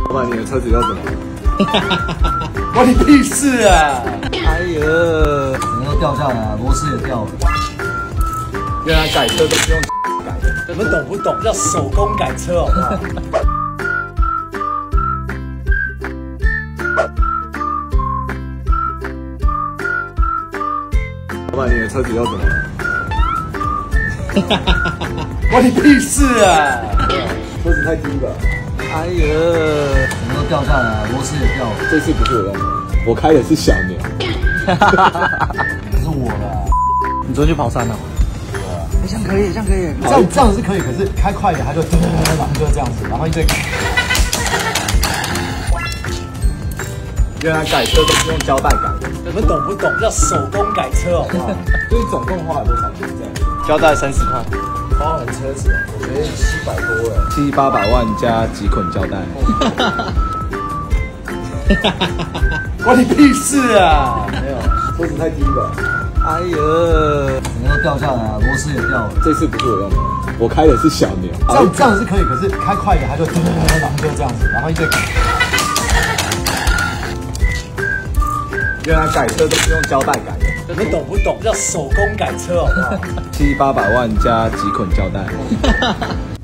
老板，你的车子又怎么了？ 关你屁事啊！ 哎呦， 整个都掉下来了，螺丝也掉了。 原来改车都是用改的。 你们懂不懂？叫手工改车，好不好？ 老板，你的车子又怎么了？ 关你屁事啊！ 车子太低了。哎呦， 整个都掉下来了，螺丝也掉了。 这次不是我用的，我开的是小牛。 这是我的。 你昨天去跑山了？ 对啊。 这样可以，这样可以。 这样是可以，可是开快一点，它就然后就这样子，然后一堆。 原来改车都是用胶带改的。 你们懂不懂？叫手工改车，好不好？ 所以总共花了多少钱这样？ 胶带30块。 包含车子，我觉得700多哎 700-800万加几捆胶带。 关你屁事啊！ 没有，车子太低了。哎呦， 整个都掉下来了，螺丝也掉了。 这次不是我用的，我开的是小牛。 这样是可以，可是开快一点，它就然后就这样子，然后一堆。 原来改车都是用胶带改的。 你们懂不懂？叫手工改车，好不好？ 700-800万加几捆胶带。